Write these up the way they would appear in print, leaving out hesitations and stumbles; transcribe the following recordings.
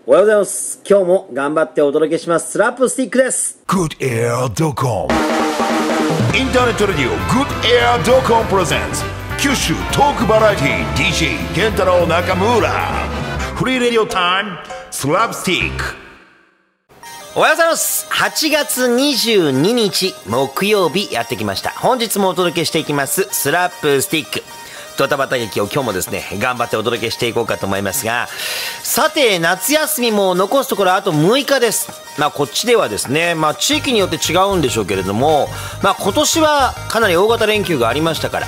おはようございます。今日も頑張ってお届けしますスラップスティックです。 GoodAir.com インターネットラディオ GoodAir.com プレゼンツ九州トークバラエティ DJ 健太郎中村フリーレディオタイムスラップスティック。 おはようございます。8月22日木曜日やってきました。本日もお届けしていきますスラップスティックドタバタ劇を今日もですね頑張ってお届けしていこうかと思いますが、さて夏休みも残すところあと6日です。こっちではですね地域によって違うんでしょうけれども、今年はかなり大型連休がありましたから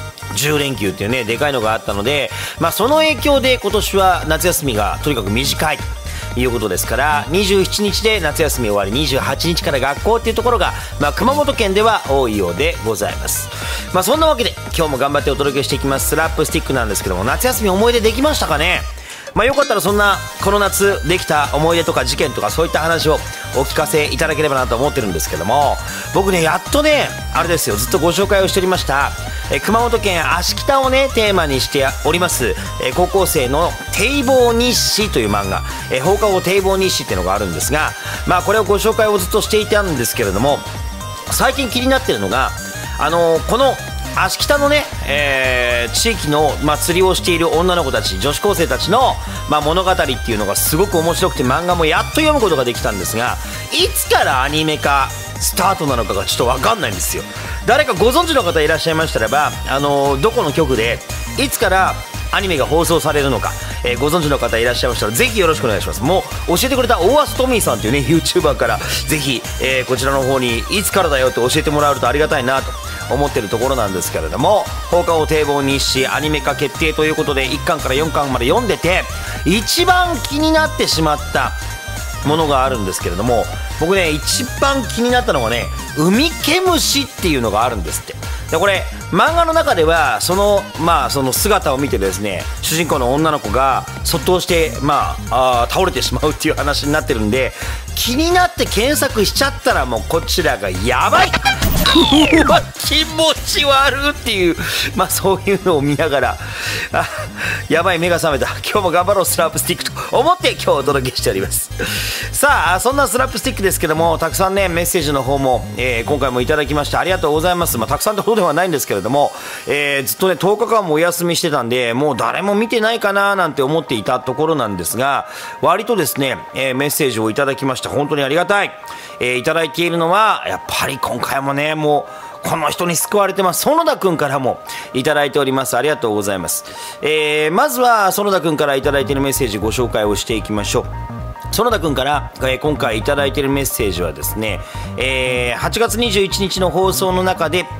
10連休っていうねでかいのがあったので、その影響で今年は夏休みがとにかく短いということですから、27日で夏休み終わり28日から学校っていうところが、熊本県では多いようでございます。そんなわけで今日も頑張ってお届けしていきますスラップスティックなんですけども、夏休み思い出できましたかね。よかったらそんなこの夏できた思い出とか事件とかそういった話をお聞かせいただければなと思ってるんですけども、僕ねやっとねあれですよ、ずっとご紹介をしておりました熊本県芦北をねテーマにしております高校生の堤防日誌という漫画放課後堤防日誌っていうのがあるんですが、これをご紹介をずっとしていたんですけれども、最近気になってるのがこの芦北のね、地域の、釣りをしている女の子たち女子高生たちの、物語っていうのがすごく面白くて漫画もやっと読むことができたんですが、いつからアニメ化スタートなのかがちょっと分かんないんですよ。誰かご存知の方いらっしゃいましたらばどこの局でいつからアニメが放送されるのか、ご存知の方いらっしゃいましたらぜひよろしくお願いします。もう教えてくれた大橋トミーさんというね YouTuber からぜひ、こちらの方にいつからだよって教えてもらえるとありがたいなと思ってるところなんですけれども、放課後堤防日誌アニメ化決定ということで1巻から4巻まで読んでて一番気になってしまったものがあるんですけれども、僕ね一番気になったのがねウミケムシっていうのがあるんですって。でこれ漫画の中ではその姿を見てですね主人公の女の子が卒倒して倒れてしまうっていう話になってるんで、気になって検索しちゃったらもうこちらがやばいうわ気持ち悪いっていうそういうのを見ながらやばい目が覚めた、今日も頑張ろうスラップスティックと思って今日お届けしております。さあそんなスラップスティックですけども、たくさんねメッセージの方も、今回もいただきましてありがとうございます。たくさんってほどではないんですけれども、ずっとね10日間もお休みしてたんでもう誰も見てないかななんて思っていたところなんですが、割とですね、メッセージをいただきました。本当にありがたい。いただいているのはやっぱり今回もねもうこの人に救われてます。園田くんからもいただいております。ありがとうございます。まずは園田くんからいただいているメッセージご紹介をしていきましょう。園田くんから、今回いただいているメッセージはですね、8月21日の放送の中で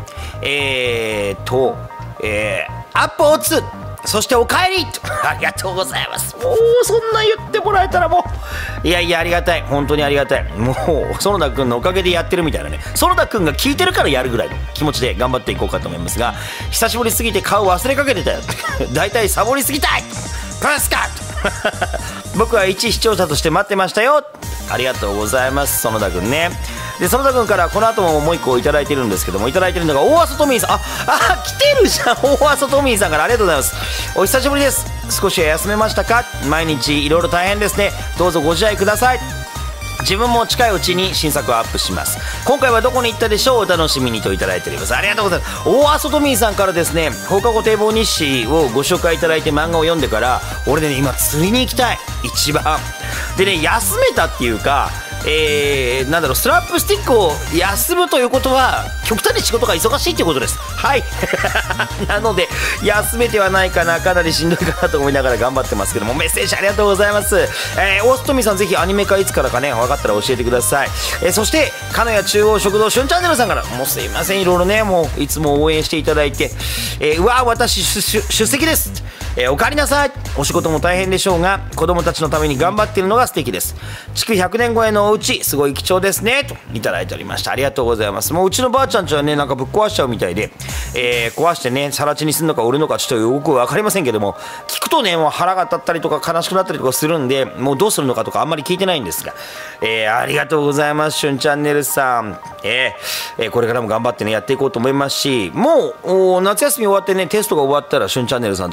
アップオツそしておかえりとありがとうございます。もうそんな言ってもらえたらもういやありがたい、本当にありがたい。もう園田くんのおかげでやってるみたいなね、園田くんが聞いてるからやるぐらいの気持ちで頑張っていこうかと思いますが、久しぶりすぎて顔忘れかけてたよだいたいサボりすぎたいパンスカッ僕は一視聴者として待ってましたよ。ありがとうございます園田くんね。で園田君からこの後ももう一個いただいてるんですけども、いただいてるのが大浅トミーさん。来てるじゃん大浅トミーさんからありがとうございます。お久しぶりです。少しは休めましたか。毎日いろいろ大変ですね。どうぞご自愛ください。自分も近いうちに新作をアップします。今回はどこに行ったでしょう、お楽しみにといただいております。ありがとうございます。大浅トミーさんからですね放課後堤防日誌をご紹介いただいて漫画を読んでから俺ね今釣りに行きたい一番でね、休めたっていうかスラップスティックを休むということは極端に仕事が忙しいということです。はいなので休めてはないかな、かなりしんどいかなと思いながら頑張ってますけども、メッセージありがとうございます。大須富さんぜひアニメ化いつからかね分かったら教えてください。そして鹿屋中央食堂しゅんチャンネルさんからもうすいませんいろいろねもういつも応援していただいて、私出席です、おかえりなさい。お仕事も大変でしょうが子供たちのために頑張っているのが素敵です。築100年超えのお家すごい貴重ですねといただいておりました。ありがとうございます。もううちのばあちゃんちはねなんかぶっ壊しちゃうみたいで、壊してね更地にするのか売るのかちょっとよく分かりませんけども、聞くとねもう腹が立ったりとか悲しくなったりとかするんでもうどうするのかとかあんまり聞いてないんですが、ありがとうございますしゅんチャンネルさん、これからも頑張ってねやっていこうと思いますし、もう夏休み終わってねテストが終わったらしゅんチャンネルさんのところにもぜひ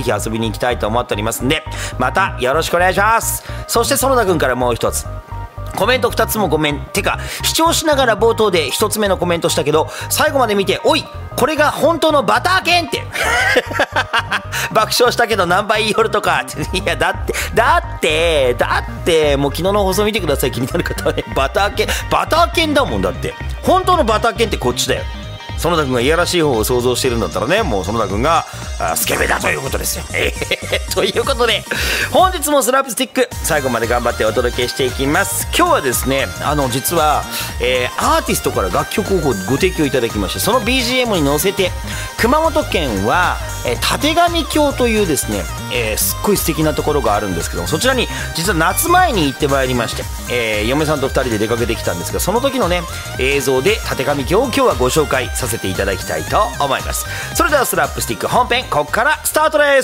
ひ遊びに行きたいと思っておりますんで、またよろしくお願いします。そして園田君からもう一つコメント2つもごめん。てか視聴しながら冒頭で1つ目のコメントしたけど、最後まで見て、おいこれが本当のバター犬って爆笑したけど何倍言いよるとかいやだってもう昨日の放送見てください。気になる方はね、バター犬だもん。だって本当のバター犬ってこっちだよ。園田君がいやらしい方を想像してるんだったらね、もう園田君がスケベだということですよ。ということで本日もスラップスティック最後まで頑張ってお届けしていきます。今日はですね実は、アーティストから楽曲をご提供いただきまして、その BGM に乗せて熊本県はたてがみ峡というですね、すっごい素敵なところがあるんですけども、そちらに実は夏前に行ってまいりまして、嫁さんと2人で出かけてきたんですが、その時のね映像でたてがみ峡を今日はご紹介させていただきたいと思います。それではスラップスティック本編ここからスタートです。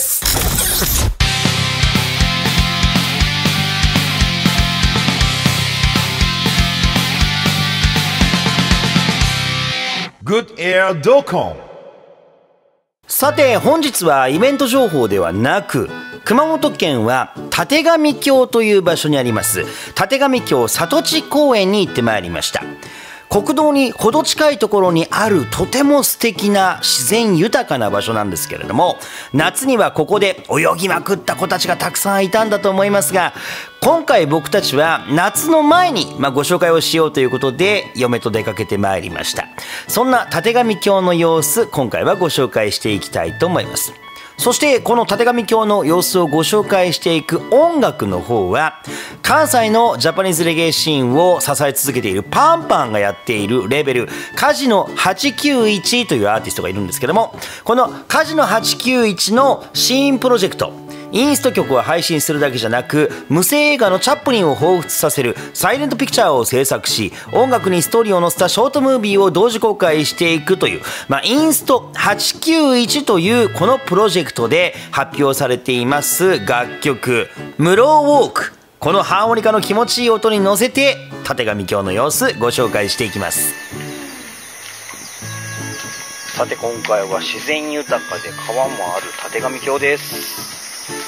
Good Air Docom。 さて本日はイベント情報ではなく、熊本県はたてがみ峡という場所にありますたてがみ峡里地公園に行ってまいりました。国道にほど近いところにあるとても素敵な自然豊かな場所なんですけれども、夏にはここで泳ぎまくった子たちがたくさんいたんだと思いますが、今回僕たちは夏の前にご紹介をしようということで嫁と出かけてまいりました。そんなたてがみ峡の様子、今回はご紹介していきたいと思います。そしてこのたてがみ峡の様子をご紹介していく音楽の方は、関西のジャパニーズレゲエシーンを支え続けているパンパンがやっているレーベルカジノ891というアーティストがいるんですけども、このカジノ891のシーンプロジェクト、インスト曲を配信するだけじゃなく、無声映画のチャップリンを彷彿させるサイレントピクチャーを制作し、音楽にストーリーを載せたショートムービーを同時公開していくという、インスト891というこのプロジェクトで発表されています楽曲ムローウォーク。このハーモニカの気持ちいい音に乗せてたてがみ峡の様子ご紹介していきます。さて今回は自然豊かで川もあるたてがみ峡です。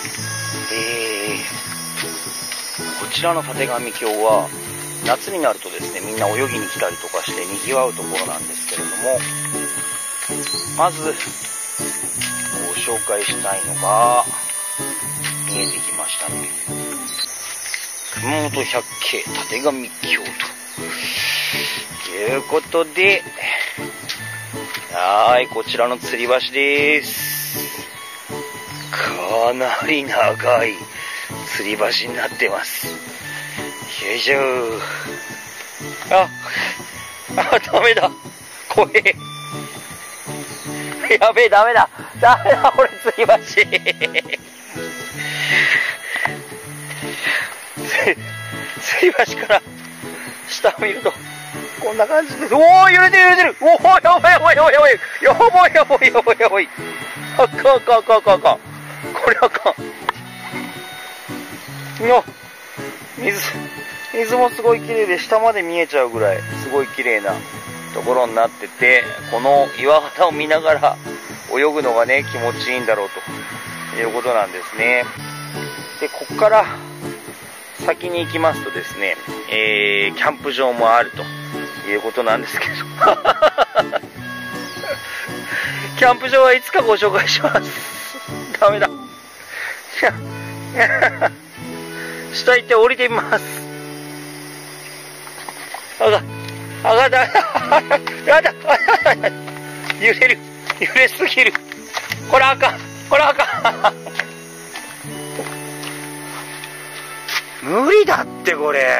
こちらのたてがみ峡は夏になるとですね、みんな泳ぎに来たりとかして賑わうところなんですけれども、まずご紹介したいのが見えてきましたね。熊本百景たてがみ峡ということで、こちらの吊り橋です。かなり長い吊り橋になってます。よいしょ。ダメだ、怖え。やべえ、ダメだこれ吊り橋吊り橋から下を見るとこんな感じです。おお、揺れてる。おお、やばい。あかん。これあかん。水もすごい綺麗で下まで見えちゃうぐらいすごい綺麗なところになってて、この岩肌を見ながら泳ぐのがね気持ちいいんだろうということなんですね。でここから先に行きますとですね、キャンプ場もあるということなんですけどキャンプ場はいつかご紹介します。ダメだ下行って降りてみます。だ揺れすぎる。これあかん無理だって、これ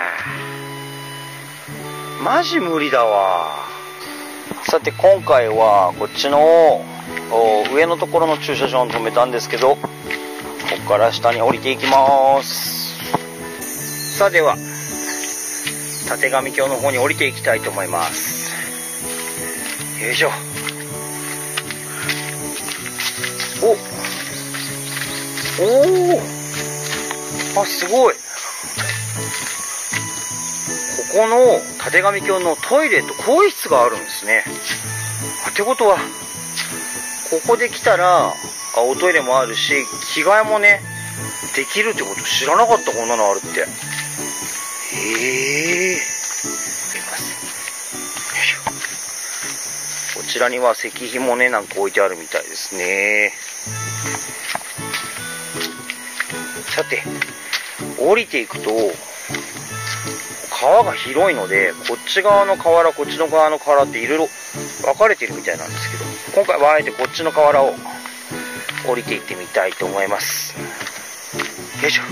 マジ無理だわ。さて今回はこっちの上のところの駐車場に止めたんですけど、ここから下に降りていきます。さあではたてがみ峡の方に降りていきたいと思います。よいしょ。すごい。ここのたてがみ峡のトイレと更衣室があるんですね。ってことはここで来たらおトイレもあるし、着替えもねできるってこと知らなかった。こんなのあるって。こちらには石碑もねなんか置いてあるみたいですね。さて降りていくと川が広いので、こっち側の河原こっちの側の河原っていろいろ分かれてるみたいなんですけど、今回はあえてこっちの河原を降りていってみたいと思います。よいしょ。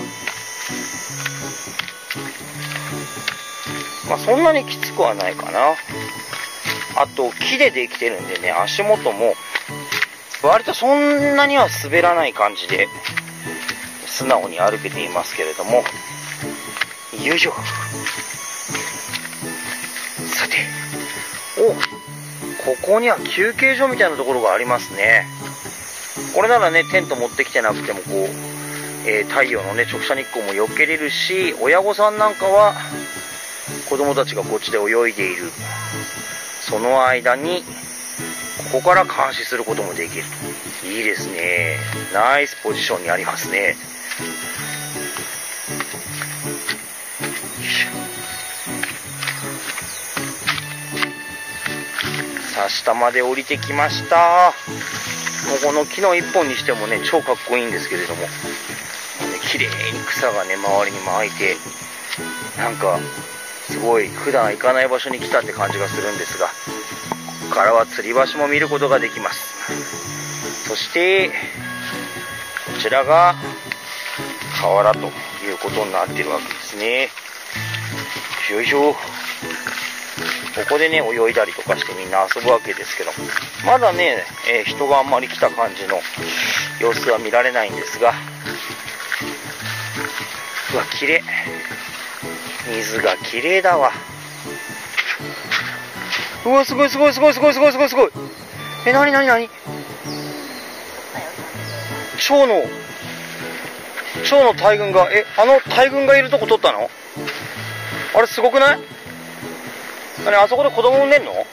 そんなにきつくはないかな。あと木でできてるんでね、足元も割とそんなには滑らない感じで素直に歩けていますけれども、よいしょ。さて、ここには休憩所みたいなところがありますね。これならねテント持ってきてなくても太陽のね直射日光も避けれるし、親御さんなんかは子供たちがこっちで泳いでいるその間にここから監視することもできる。いいですね。ナイスポジションにありますね。さあ下まで降りてきました。もうこの木の一本にしてもね超かっこいいんですけれども、綺麗に草がね周りに巻いて、なんかすごい普段行かない場所に来たって感じがするんですが、ここからは吊り橋も見ることができます。そしてこちらが河原ということになっているわけですね。よいしょ。ここでね泳いだりとかしてみんな遊ぶわけですけど、まだね、人があんまり来た感じの様子は見られないんですが、うわ綺麗、水が綺麗だわ。うわすごいすごいすごいすごいすごいすごいすごい。なになになに、蝶の大群があの大群がいるとこ撮ったの？あれすごくない？あそこで子供産んでんの？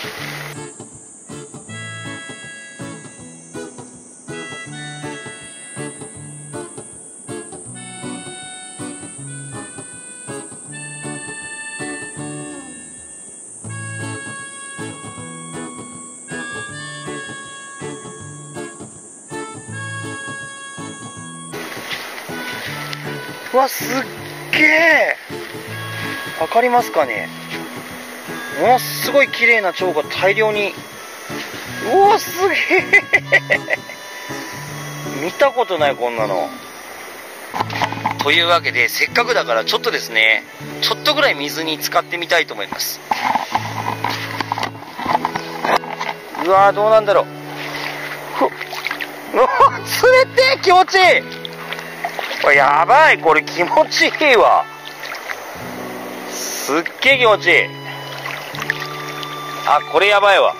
うわすっげえ、わかりますかね。ものすごい綺麗な蝶が大量に、うわすげえ見たことないこんなの。というわけでせっかくだからちょっとですね、ちょっとぐらい水に浸かってみたいと思います。うわーどうなんだろう。うわ冷てえ、気持ちいい。これやばい、これ気持ちいいわ。すっげえ気持ちいい。これやばいわ。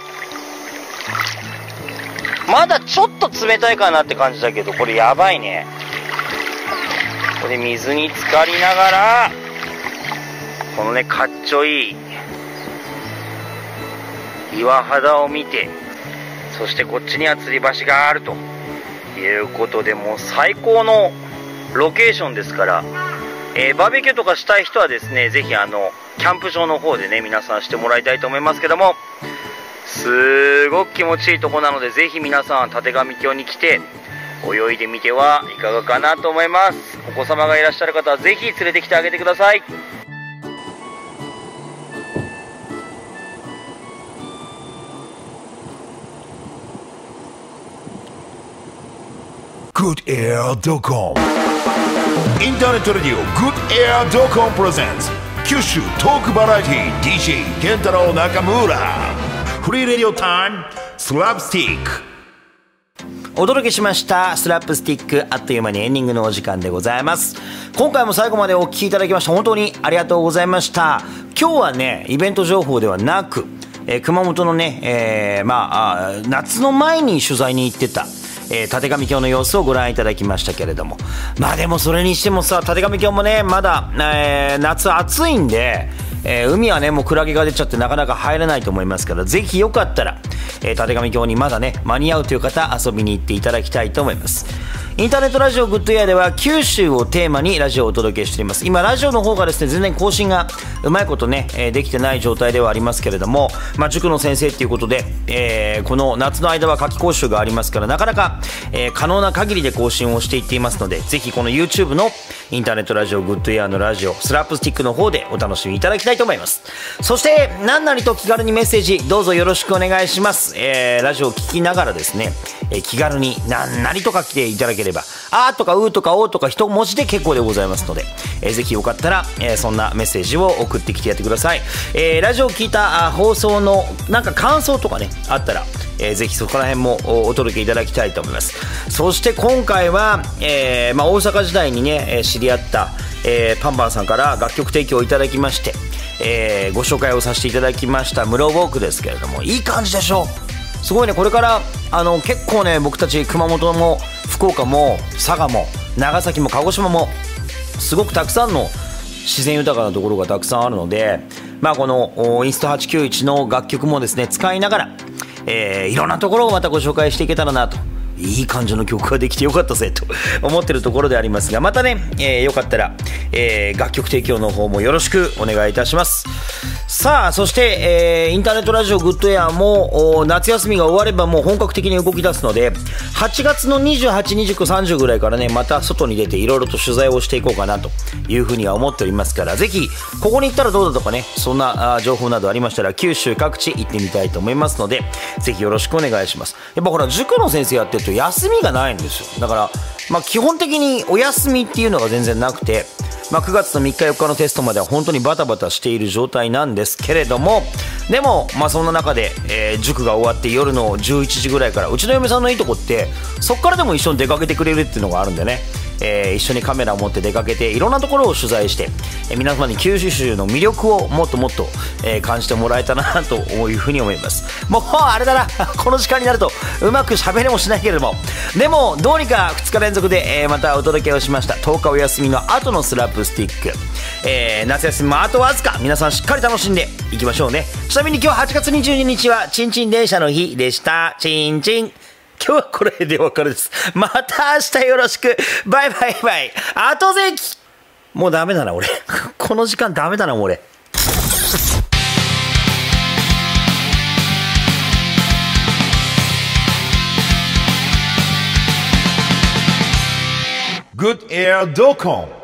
まだちょっと冷たいかなって感じだけど、これやばいね。これ水に浸かりながらこのねかっちょいい岩肌を見て、そしてこっちには吊り橋があるということで、もう最高のロケーションですから、バーベキューとかしたい人はですね、ぜひキャンプ場の方でね皆さんしてもらいたいと思いますけども、すごく気持ちいいとこなので、ぜひ皆さんたてがみ峡に来て泳いでみてはいかがかなと思います。お子様がいらっしゃる方はぜひ連れてきてあげてください。 GoodAir.com インターネットラジオ GoodAir.com プレゼンツ九州トークバラエティ DJ 健太郎中村フリーレディオタイムスラップスティック。 お届けしましたスラップスティック、あっという間にエンディングのお時間でございます。今回も最後までお聞きいただきまして本当にありがとうございました。今日はねイベント情報ではなく、熊本のね、夏の前に取材に行ってたたてがみ峡の様子をご覧いただきましたけれども、でもそれにしてもさ、たてがみ峡もねまだ、夏暑いんで、海はねもうクラゲが出ちゃってなかなか入れないと思いますから、ぜひよかったら立上峡にまだね間に合うという方、遊びに行っていただきたいと思います。インターネットラジオグッドエアでは九州をテーマにラジオをお届けしています。今ラジオの方がですね全然更新がうまいことね、できてない状態ではありますけれども、塾の先生っていうことで、この夏の間は夏期講習がありますから、なかなか、可能な限りで更新をしていっていますので、ぜひこの YouTube のインターネットラジオグッドエアのラジオスラップスティックの方でお楽しみいただきたいと思います。そして何なりと気軽にメッセージどうぞよろしくお願いします。ラジオを聞きながらですね、気軽に何なりとか来ていただければ、あーとかうーとかおーとか一文字で結構でございますので、ぜひよかったら、そんなメッセージを送ってきてやってください。ラジオを聞いた放送のなんか感想とかねあったら、ぜひそこら辺もお届けいただきたいと思います。そして今回は、大阪時代にね知り合った、パンパンさんから楽曲提供をいただきまして、ご紹介をさせていただきましたムロウォークですけれども、いい感じでしょ。すごいね。これから結構ね僕たち熊本も福岡も佐賀も長崎も鹿児島もすごくたくさんの自然豊かなところがたくさんあるので、このインスト891の楽曲もですね使いながら、いろんなところをまたご紹介していけたらなと、いい感じの曲ができてよかったぜと思ってるところでありますが、またね、よかったら、楽曲提供の方もよろしくお願いいたします。さあそして、インターネットラジオグッドエアも夏休みが終わればもう本格的に動き出すので、8月の28、29、30ぐらいからねまた外に出ていろいろと取材をしていこうかなというふうには思っておりますから、ぜひここに行ったらどうだとかね、そんな情報などありましたら九州各地行ってみたいと思いますので、ぜひよろしくお願いします。やっぱほら塾の先生やってると休みがないんですよ。だから基本的にお休みっていうのが全然なくて、9月の3日4日のテストまでは本当にバタバタしている状態なんですけれども、でもそんな中で、塾が終わって夜の11時ぐらいから、うちの嫁さんのいいとこってそこからでも一緒に出かけてくれるっていうのがあるんでね、一緒にカメラを持って出かけていろんなところを取材して、皆様に九州の魅力をもっともっと、感じてもらえたらなというふうに思います。もうあれだなこの時間になるとうまく喋れもしないけれども、でもどうにか2日連続で、またお届けをしました。10日お休みの後のスラップスティック、夏休みもあとわずか、皆さんしっかり楽しんでいきましょうね。ちなみに今日8月22日はチンチン電車の日でした。チンチン。今日はこれでお別れです。また明日よろしく。バイバイバイ。後ぜき。もうダメだな俺。この時間ダメだなもう俺。 goodair.com